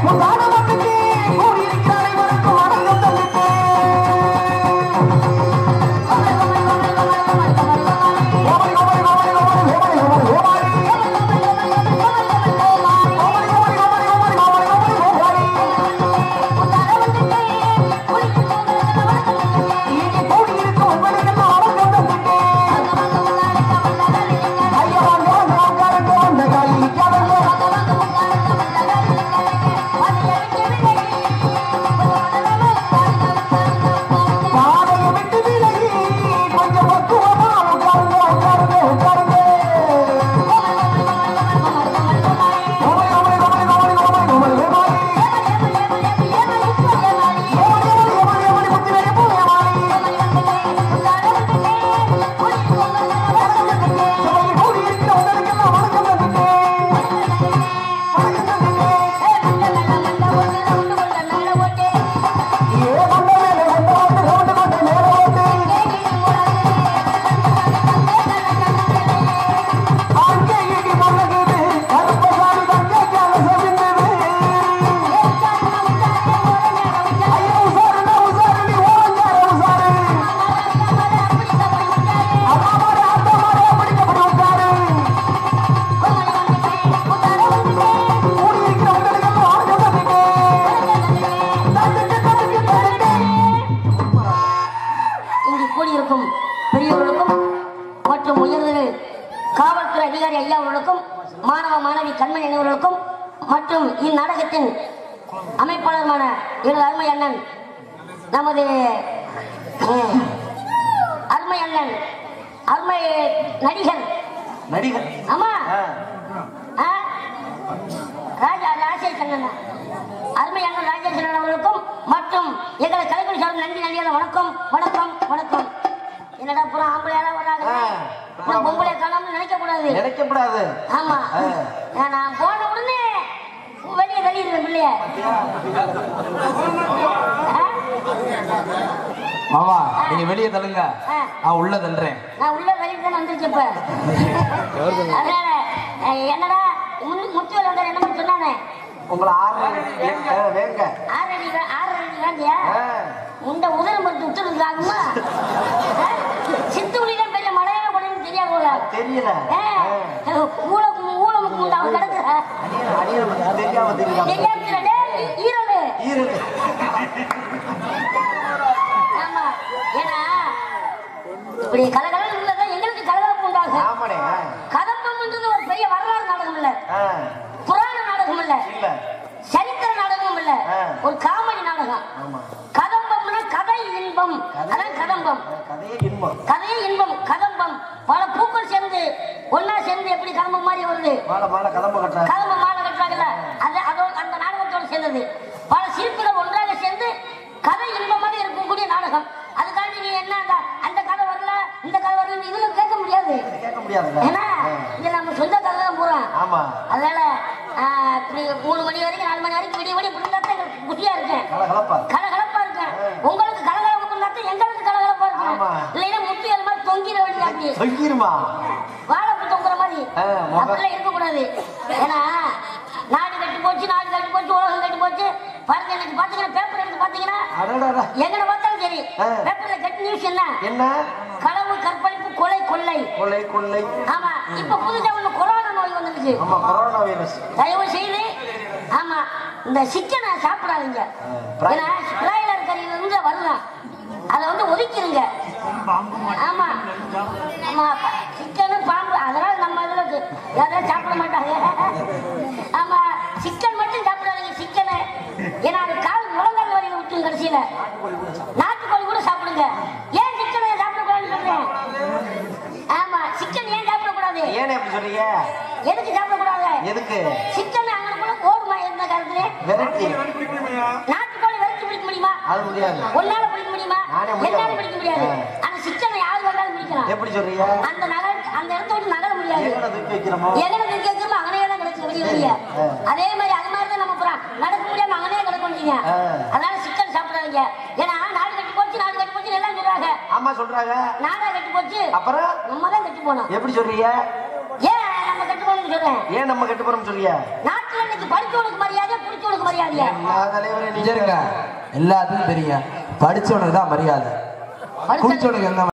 இந்நாடகத்தின் அமைப்பாளருமான எனது அருமை அண்ணன் நமது அருமை அண்ணன் அருமை நடிகர் ஆமா ராஜேஷ் அருமை அண்ணன் ராஜேஷ் அண்ணன் அவர்களுக்கும் மற்றும் எங்களை கலைக்குழு சார்ந்த நன்றி வணக்கம் வணக்கம் வணக்கம். என்னடா பூரா ஆம்பளையால வராங்க, பொம்பளை காலம்னு நினைக்க கூடாது. ஆமா, நான் போன உடனே வெளியே தள்ளிடுறேன் பிள்ளைய. மாமா நீங்க வெளியே தள்ளுங்க, நான் உள்ள தள்ளுறேன். நான் உள்ள தள்ளிட்டு வந்துருச்சு. இப்ப அதனால என்னடா முத்து வந்தாரு என்ன சொன்னானே உங்களை 6 உண்ட உதவி மருந்து விட்டுருக்கு ஆகுமா? சித்துக்குடிதான் பெரிய மலையாள படம் தெரியாது போல. தெரியல ஊழமுக்கு உண்டு அவன் கிடக்குற ஈரல். ஆமா, ஏன்னா இப்படி கலகலன்னு உள்ளதான் எங்களுக்கு கலகலப்பு உண்டாகும். கதம்பம்ன்றது ஒரு பெரிய வரலாறு நாடகம் இல்ல, புராண நாடகம் இல்ல, சரித்திர நாடகமும் இல்ல, ஒரு காமெடி நாடகம். கதம்பம்னா கதை இன்பம், அதான் கதம்பம். கதையே இன்பம் கதம்பம். பல பூக்கள் சேர்ந்து ஒன்னா சேர்ந்து எப்படி கதம்பம் மாதிரி வருது, கதம்பம் மாலை கட்டுறாங்கல்ல, அந்த நாடகத்தோடு சேர்ந்தது. பல சிற்பிகள் ஒன்றாக சேர்ந்து கதை இன்பமாக இருக்கக்கூடிய நாடகம். அதுக்காண்டி நீ என்ன அந்த கதை வரல இந்த கதை வரல இதுல கேட்க முடியாது. ஏன்னா இது நம்ம சொந்த கதை தான் போறோம். அதனால 3 மணி வரைக்கும் 4 மணி வரைக்கும் விடிய இருந்தாத்தான் எங்களுக்கு குஷியா இருக்கேன், கலகலப்பா இருக்கேன். உங்களுக்கு கலகலப்பு இருந்தாத்தான் எங்களுக்கு கலகலப்பா இருக்கேன். இல்லைன்னா முட்டி அது மாதிரி தொங்கிட வேண்டியது, அப்படி வாழைப்பு தொங்குற மாதிரி அப்படிலாம் இருக்கக்கூடாது. ஏன்னா நாடு கட்டி போச்சு, உலகம் கட்டி போச்சு. பாருங்க, எனக்கு பாத்தீங்கன்னா பேப்பர் எடுத்து பாத்தீங்கன்னா எங்கட பார்த்தாலும் சரி பேப்பர்ல கட்டி நியூஸ் என்ன களவு, கற்பழிப்பு, கொலை, கொள்ளை. ஆமா, இப்ப புதுசா ஒண்ணு கொரோனா நோய் வந்துருச்சு. தயவு செய்து ஆமா இந்த சிக்கனை சாப்பிடாதீங்க. ஏன்னா பிராய்லர் கறியில இருந்து வரலாம், அதை ஒதுக்கிருங்க. ஆமா ஆமா, சிக்கனு பாம்பு அதெல்லாம் நம்ம இதுல யாரும் சாப்பிட மாட்டாங்க. ஆமா, சிக்கன் மட்டும் சாப்பிடாதீங்க. சிக்கனை ஏன்னா அது கால் முழங்கால் வரையில விட்டு கடைசியில நாட்டுக்கோழி கூட சாப்பிடுங்க. ஏன் சிக்கனை சாப்பிடக்கூடாதுன்னு சொல்றேன். ஆமா, சிக்கன் ஏன் சாப்பிடக்கூடாது? எதுக்கு சாப்பிடக்கூடாது? சிக்கன் அங்கே ஓடுமா எந்த காலத்துல? நாட்டுக்கோழி வரைக்கும் பிடிக்க முடியுமா? ஒன்னால பிடிக்க முடியுமா? என்னால பிடிக்க முடியாது. ஆனா சிக்கனை யாரு வந்தாலும் பிடிக்கலாம். அந்த இடத்த விட்டு நகர முடியாது. எங்கன தூக்கி வைக்கிறோமோ அங்கனையே தான் கிடைச்சு வெளியே. அதே மாதிரி அது மாதிரிதான் நம்ம போறோம், நடக்க முடியாம அங்கனையே கிடக்கணும். அதனால சிக்கன் சாப்பிடாதீங்க. ஏன்னா நாடு கட்டி போச்சு எல்லாம் சொல்றாங்க. ஆமா சொல்றாங்க, நாடா கட்டி போச்சு, அப்புறம் நம்ம தான் கட்டி போனோம். எப்படி சொல்றீங்க? ஏன் நம்ம கட்டு போறோம்னு சொல்றேன். ஏன் நம்ம கட்டு போறோம்னு சொல்றீங்க? நாட்டுல இன்னைக்கு படிச்சவனுக்கு மரியாதை, குடிச்சவனுக்கு மரியாதை. தெரியும். எல்லாத்துக்கும் தெரியும். படிச்சவனுக்கு தான் மரியாதை, குடிச்சவனுக்கு எந்த